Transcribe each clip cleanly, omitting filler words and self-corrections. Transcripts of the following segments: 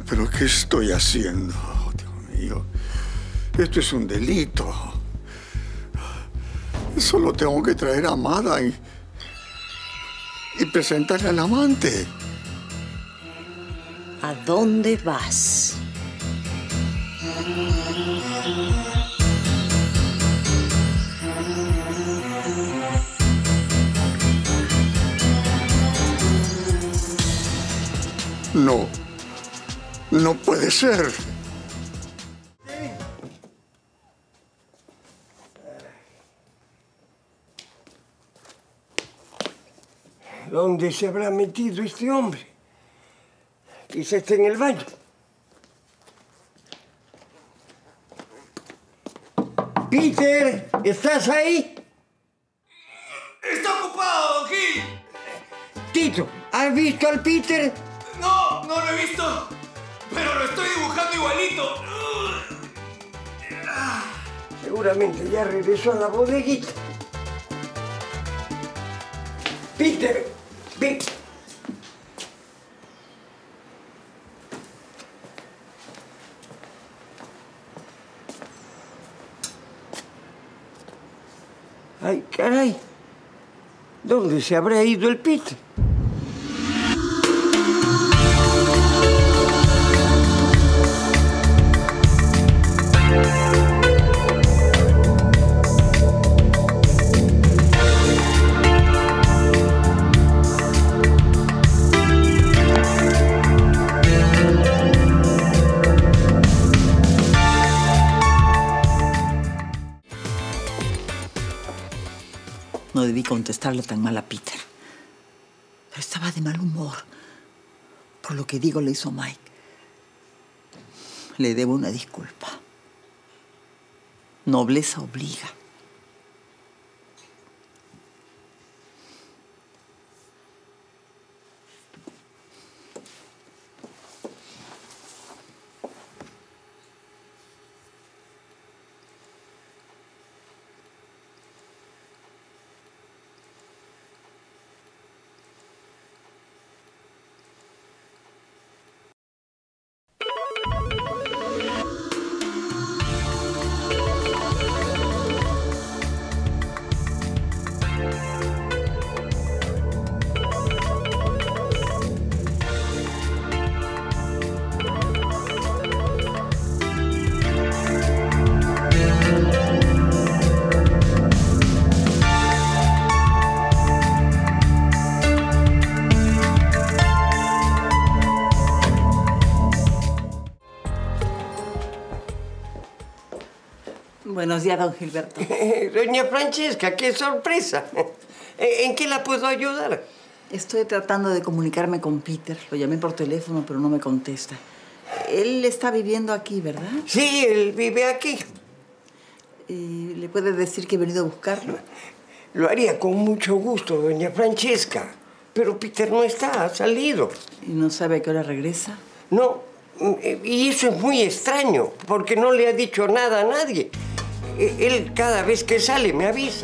¿Pero qué estoy haciendo? Dios mío. Esto es un delito. Solo tengo que traer a Amada y presentarle al amante. ¿A dónde vas? No. No puede ser. ¿Dónde se habrá metido este hombre? Quizá esté en el baño. Peter, ¿estás ahí? ¡Está ocupado, don Gil! Tito, ¿has visto al Peter? No, no lo he visto. Pero lo estoy dibujando igualito. Seguramente ya regresó a la bodeguita. Peter, ven. Ay, caray. ¿Dónde se habrá ido el Peter? No debí contestarle tan mal a Peter. Pero estaba de mal humor. Por lo que digo le hizo Mike. Le debo una disculpa. Nobleza obliga. Buenos días, don Gilberto. Doña Francesca, qué sorpresa. ¿En qué la puedo ayudar? Estoy tratando de comunicarme con Peter. Lo llamé por teléfono, pero no me contesta. Él está viviendo aquí, ¿verdad? Sí, él vive aquí. ¿Y le puede decir que he venido a buscarlo? Lo haría con mucho gusto, doña Francesca. Pero Peter no está, ha salido. ¿Y no sabe a qué hora regresa? No, y eso es muy extraño, porque no le ha dicho nada a nadie. Él cada vez que sale me avisa.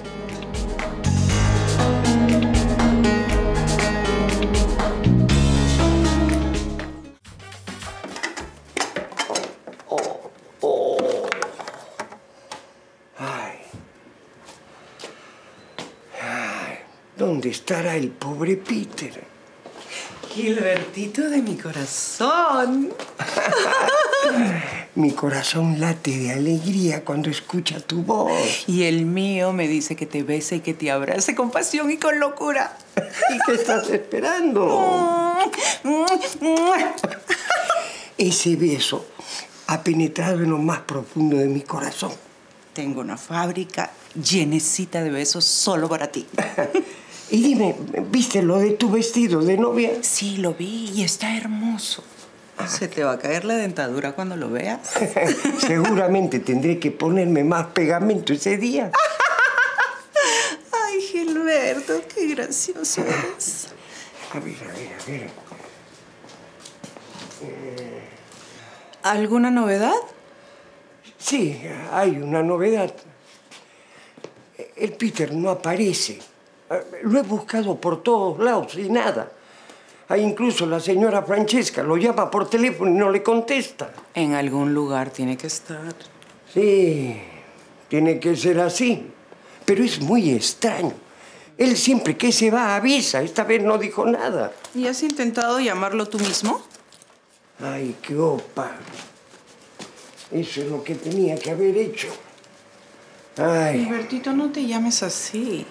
¿Dónde estará el pobre Peter? Gilbertito de mi corazón. Mi corazón late de alegría cuando escucha tu voz. Y el mío me dice que te bese y que te abrace con pasión y con locura. ¿Y qué estás esperando? Ese beso ha penetrado en lo más profundo de mi corazón. Tengo una fábrica llenecita de besos solo para ti. Y dime, ¿viste lo de tu vestido de novia? Sí, lo vi y está hermoso. Se te va a caer la dentadura cuando lo veas. Seguramente tendré que ponerme más pegamento ese día. Ay, Gilberto, qué gracioso eres. A ver. ¿Alguna novedad? Sí, hay una novedad. El Peter no aparece. Lo he buscado por todos lados y nada. Incluso la señora Francesca lo llama por teléfono y no le contesta. En algún lugar tiene que estar. Sí, tiene que ser así. Pero es muy extraño. Él siempre que se va avisa. Esta vez no dijo nada. ¿Y has intentado llamarlo tú mismo? Ay, qué opa. Eso es lo que tenía que haber hecho. Ay. Albertito, no te llames así.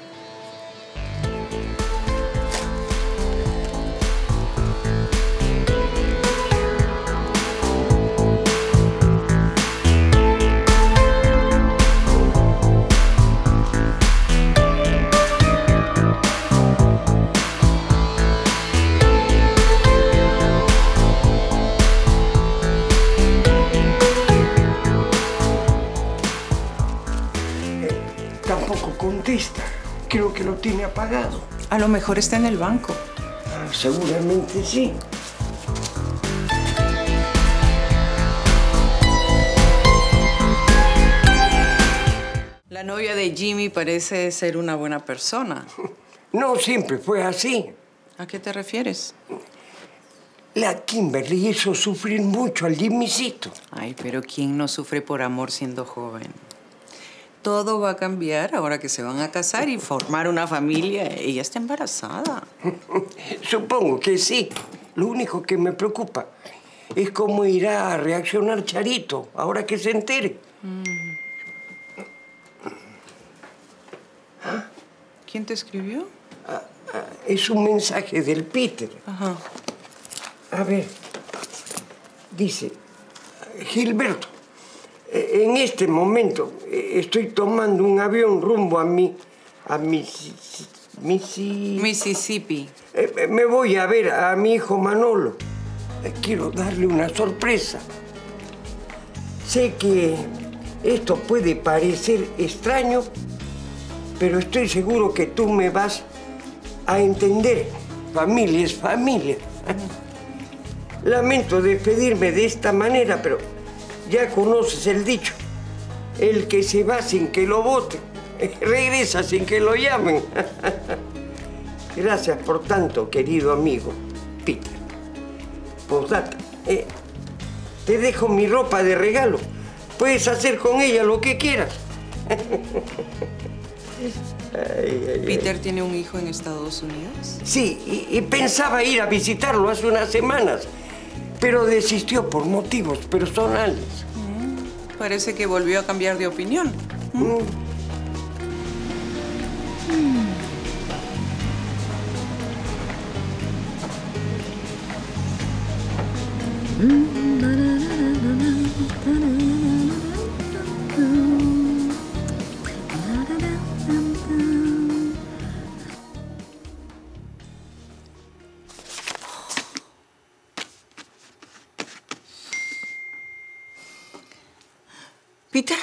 Tampoco contesta. Creo que lo tiene apagado. A lo mejor está en el banco. Seguramente sí. La novia de Jimmy parece ser una buena persona. No siempre fue así. ¿A qué te refieres? La Kimberly hizo sufrir mucho al Jimmycito. Ay, pero ¿quién no sufre por amor siendo joven? Todo va a cambiar ahora que se van a casar y formar una familia. Ella está embarazada. Supongo que sí. Lo único que me preocupa es cómo irá a reaccionar Charito ahora que se entere. ¿Quién te escribió? Es un mensaje del Peter. Ajá. A ver, dice, Gilberto, en este momento estoy tomando un avión rumbo a Mississippi. Me voy a ver a mi hijo Manolo. Quiero darle una sorpresa. Sé que esto puede parecer extraño, pero estoy seguro que tú me vas a entender. Familia es familia. Lamento despedirme de esta manera, pero ya conoces el dicho. El que se va sin que lo voten, regresa sin que lo llamen. Gracias por tanto, querido amigo Peter. Postdata, te dejo mi ropa de regalo. Puedes hacer con ella lo que quieras. ¿Peter tiene un hijo en Estados Unidos? Sí, y pensaba ir a visitarlo hace unas semanas, pero desistió por motivos personales. Parece que volvió a cambiar de opinión. Peter.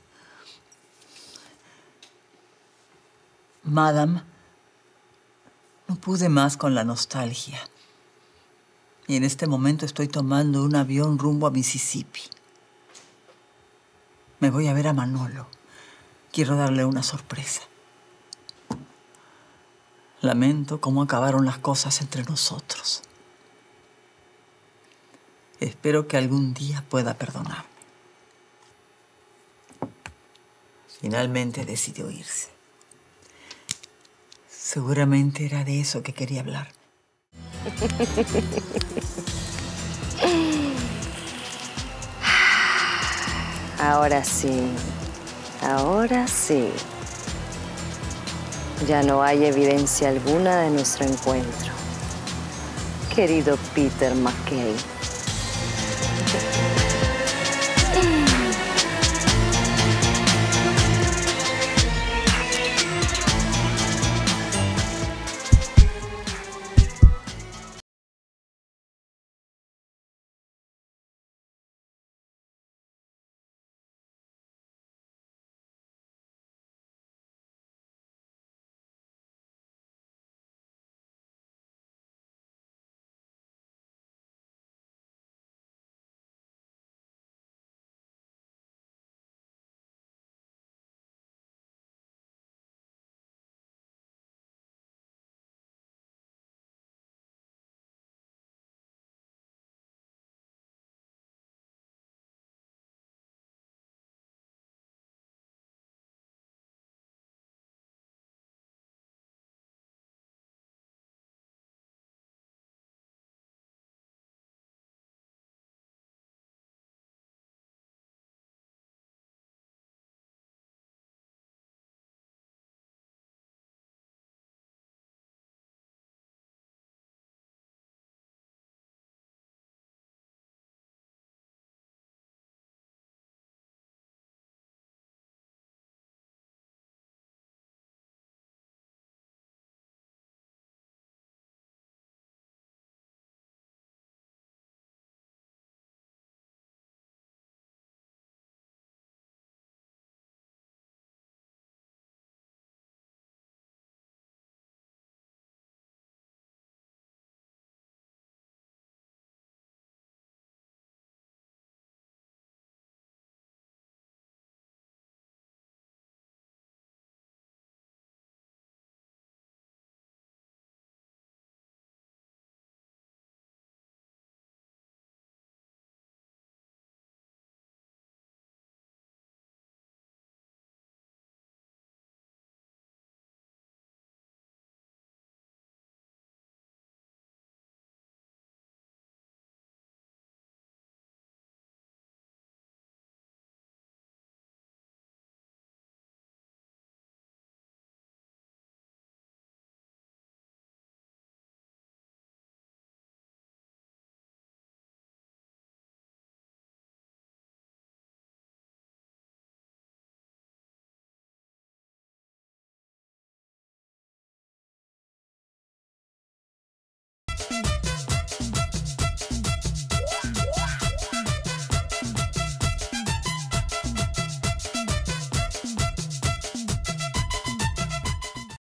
Madame, no pude más con la nostalgia. Y en este momento estoy tomando un avión rumbo a Mississippi. Me voy a ver a Manolo. Quiero darle una sorpresa. Lamento cómo acabaron las cosas entre nosotros. Espero que algún día pueda perdonarme. Finalmente decidió irse. Seguramente era de eso que quería hablar. Ahora sí. Ahora sí. Ya no hay evidencia alguna de nuestro encuentro. Querido Peter McKay.